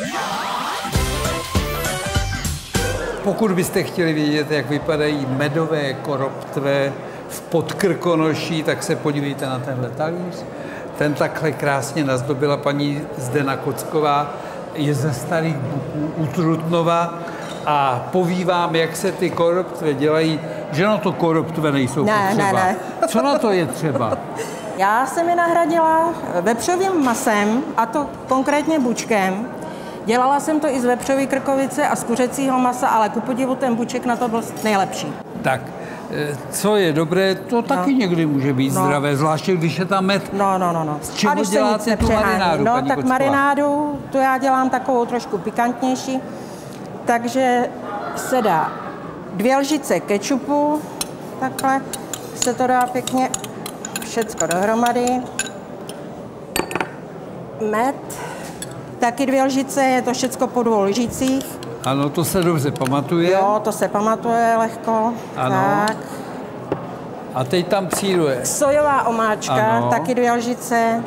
Pokud byste chtěli vědět, jak vypadají medové koroptve v Podkrkonoší, tak se podívejte na tenhle talíř. Ten takhle krásně nazdobila paní Zdena Kocková, je ze Starých Buků u Trutnova a poví vám, jak se ty koroptve dělají, že na to koroptve nejsou potřeba. Ne. Co na to je třeba? Já jsem je nahradila vepřovým masem, a to konkrétně bučkem. Dělala jsem to i z vepřové krkovice a z kuřecího masa, ale ku podivu ten buček na to byl nejlepší. Tak, co je dobré, to taky někdy může být zdravé, zvláště když je tam med. No. Z čeho děláte tu marinádu, No, paní tak Kocková? marinádu, tu já dělám takovou trošku pikantnější, takže se dá 2 lžice kečupu, takhle se to dá pěkně všecko dohromady. Med, taky 2 lžice, je to všecko po 2 lžicích. Ano, to se dobře pamatuje. Jo, to se pamatuje lehko. Ano. Tak. A teď tam přijde Sojová omáčka, ano. taky 2 lžice.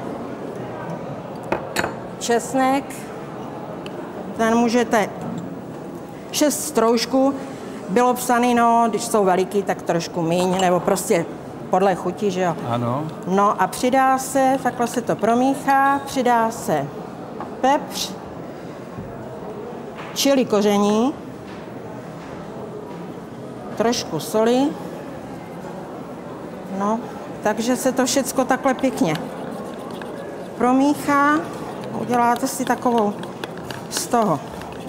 Česnek, ten můžete 6 stroužků. Bylo psaný, no, když jsou veliký, tak trošku míň, nebo prostě podle chuti, že jo. Ano. No a přidá se, takhle se to promíchá, přidá se pepř, čili koření, trošku soli, no, takže se to všecko takhle pěkně promíchá, uděláte si takovou z toho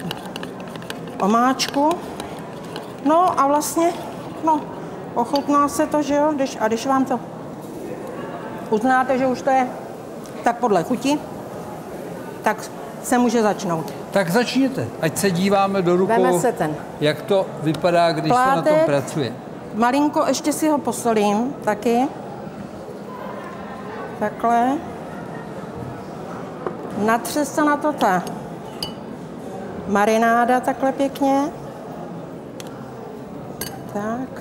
omáčku, no a vlastně, no, ochutná se to, že jo, když vám to uznáte, že už to je tak podle chuti, tak se může začnout. Tak začněte, ať se díváme do rukou, Veme se ten jak to vypadá, když se na tom pracuje. Malinko ještě si ho posolím taky. Takhle. Natře se na to ta marináda takhle pěkně. Tak.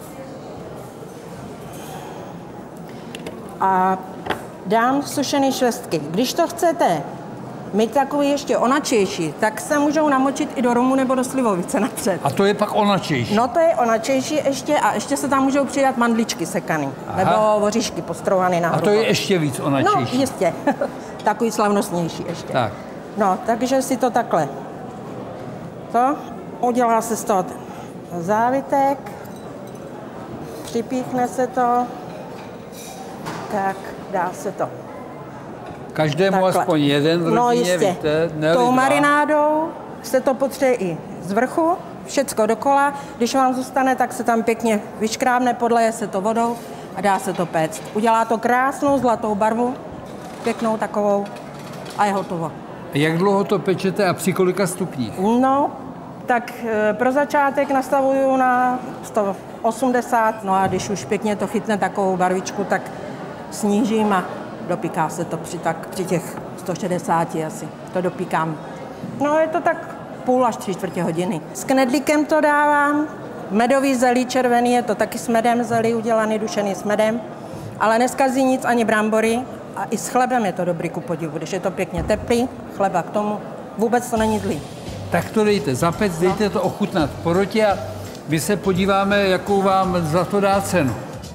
A dám sušené švestky. Když to chcete mít takový ještě onačejší, tak se můžou namočit i do rumu nebo do slivovice napřed. A to je pak onačejší. No to je onačejší ještě a ještě se tam můžou přidat mandličky sekaný. Nebo oříšky postrouhaný nahoru. A to je ještě víc onačejší. No jistě. Takový slavnostnější ještě. Tak. No, takže si to takhle. To udělá se z toho ten závitek. Připíchne se to. Tak, dá se to. Každému Takhle. aspoň jeden v rodině, no, jistě. víte, Tou marинádou se to potřebuje i z vrchu, všecko dokola. Když vám zůstane, tak se tam pěkně vyškrábne, podleje se to vodou a dá se to péct. Udělá to krásnou zlatou barvu, pěknou takovou a je hotovo. Jak dlouho to pečete a při kolika stupních? No, tak pro začátek nastavuju na 180, no a když už pěkně to chytne takovou barvičku, tak snížím a dopíká se to při těch 160 asi. To dopíkám. No, je to tak půl až 3/4 hodiny. S knedlíkem to dávám. Medový zelí červený, je to taky s medem zelí udělaný, dušený s medem. Ale neskazí nic ani brambory. A i s chlebem je to dobrý ku podivu. Když je to pěkně teplý, chleba k tomu, vůbec to není zlý. Tak to dejte zapec, dejte to ochutnat v porotě a my se podíváme, jakou vám za to dá cenu.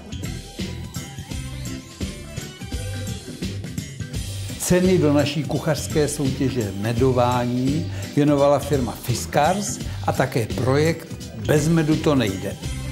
Ceny do naší kuchařské soutěže Medování věnovala firma Fiskars a také projekt Bez medu to nejde.